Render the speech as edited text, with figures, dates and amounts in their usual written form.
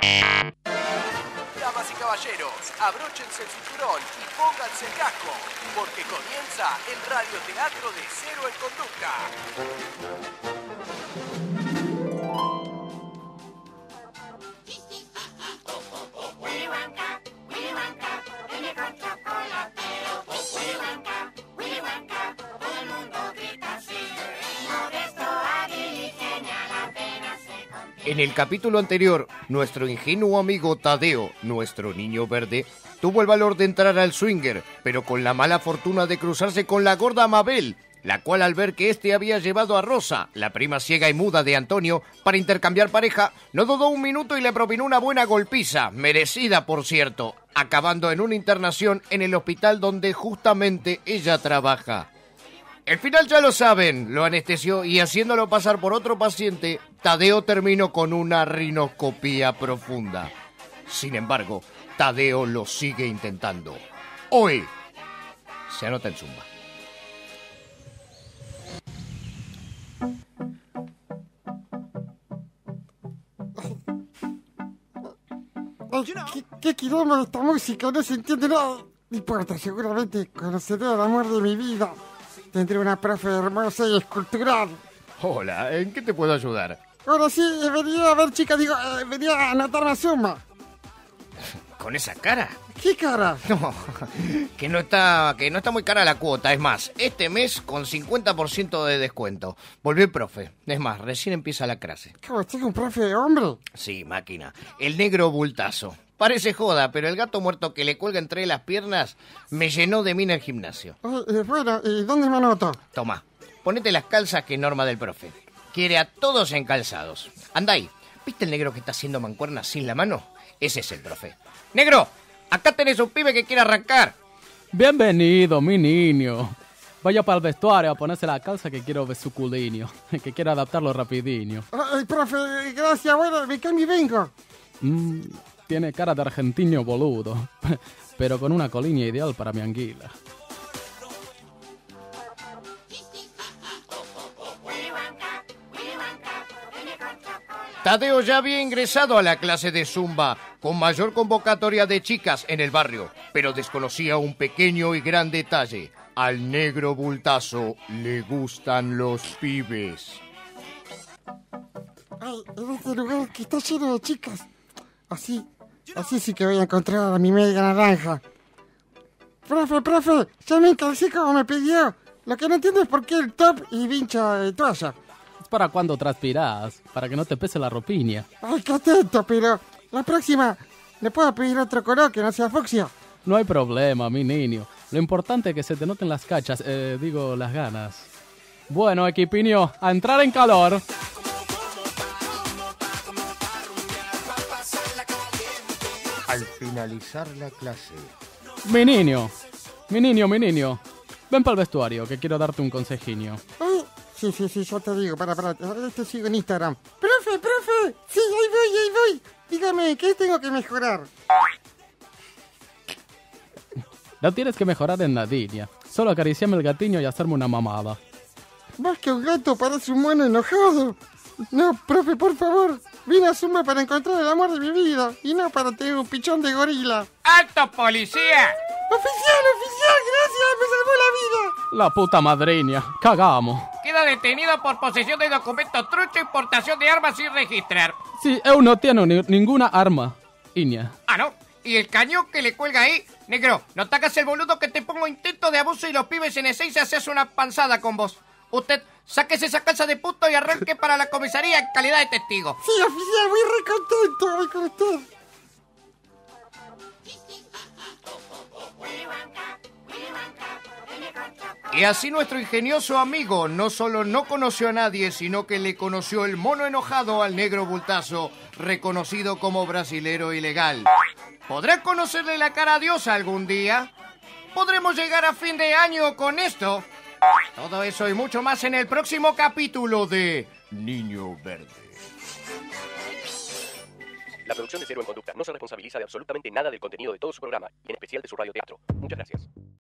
Damas y caballeros, abróchense el cinturón y pónganse el casco, porque comienza el radioteatro de Cero en Conducta. Willy Wonka, el mejor chocolatero. Willy Wonka, todo el mundo grita así. Modesto, hábil y genial, apenas se contiene. En el capítulo anterior, nuestro ingenuo amigo Tadeo, nuestro niño verde, tuvo el valor de entrar al swinger, pero con la mala fortuna de cruzarse con la gorda Mabel, la cual al ver que éste había llevado a Rosa, la prima ciega y muda de Antonio, para intercambiar pareja, no dudó un minuto y le propinó una buena golpiza, merecida por cierto, acabando en una internación en el hospital donde justamente ella trabaja. El final ya lo saben, lo anestesió y haciéndolo pasar por otro paciente, Tadeo terminó con una rinoscopía profunda. Sin embargo, Tadeo lo sigue intentando. Hoy se anota en Zumba. Ay, ¿qué quilombo de esta música? No se entiende nada. No importa, seguramente conoceré el amor de mi vida. Tendré una profe hermosa y escultural. Hola, ¿en qué te puedo ayudar? Ahora sí, venía a ver, chica, venía a anotarme a Zumba. ¿Con esa cara? ¿Qué cara? No, que no está muy cara la cuota. Es más, este mes con 50% de descuento. Volvió el profe. Es más, recién empieza la clase. ¿Cómo tengo un profe de hombre? Sí, máquina. El negro bultazo. Parece joda, pero el gato muerto que le cuelga entre las piernas me llenó de mí en el gimnasio. Bueno, ¿y dónde me anoto? Toma, ponete las calzas que es norma del profe. Quiere a todos encalzados. Anda ahí. ¿Viste el negro que está haciendo mancuernas sin la mano? Ese es el profe. ¡Negro! Acá tenés un pibe que quiere arrancar. Bienvenido, mi niño. Vaya para el vestuario a ponerse la calza que quiero ver su culiño. Que quiero adaptarlo rapidinho. Ay, profe, gracias, bueno, me cambio y vengo. Tiene cara de argentino boludo. Pero con una coliña ideal para mi anguila. Tadeo ya había ingresado a la clase de Zumba, con mayor convocatoria de chicas en el barrio, pero desconocía un pequeño y gran detalle. Al negro bultazo le gustan los pibes. Ay, en este lugar que está lleno de chicas. Así sí que voy a encontrar a mi media naranja. Profe, ya me encalcé como me pidió. Lo que no entiendo es por qué el top y vincha de toalla. Es para cuando transpiras, para que no te pese la ropiña. Ay, qué atento, pero la próxima le puedo pedir otro color que no sea fucsia. No hay problema, mi niño. Lo importante es que se te noten las cachas, las ganas. Bueno, equipiño, a entrar en calor. Al finalizar la clase... Mi niño. Ven para el vestuario, que quiero darte un consejinho. Ay, sí, yo te digo, para, te sigo en Instagram. Profe, sí, ahí voy. Dígame, ¿qué tengo que mejorar? No tienes que mejorar en nadilla. Solo acariciarme el gatiño y hacerme una mamada. Más que un gato, parece un mono enojado. No, profe, por favor. Vine a Zumba para encontrar el amor de mi vida y no para tener un pichón de gorila. ¡Alto, policía! ¡Oficial! ¡Gracias! ¡Me salvó la vida! La puta madriña. Cagamos. Queda detenido por posesión de documentos trucho y portación de armas sin registrar. Sí, eu no tiene ninguna arma. Iña. Ah, ¿no? ¿Y el cañón que le cuelga ahí? Negro, no te hagas el boludo que te pongo intento de abuso y los pibes en Ezeiza se hace una panzada con vos. Usted, sáquese esa calza de puto y arranque para la comisaría en calidad de testigo. Sí, oficial, voy re contento, voy con usted. Y así nuestro ingenioso amigo no solo no conoció a nadie, sino que le conoció el mono enojado al negro bultazo, reconocido como brasilero ilegal. ¿Podrá conocerle la cara a Dios algún día? ¿Podremos llegar a fin de año con esto? Todo eso y mucho más en el próximo capítulo de Niño Verde. La producción de Cero en Conducta no se responsabiliza de absolutamente nada del contenido de todo su programa, y en especial de su radioteatro. Muchas gracias.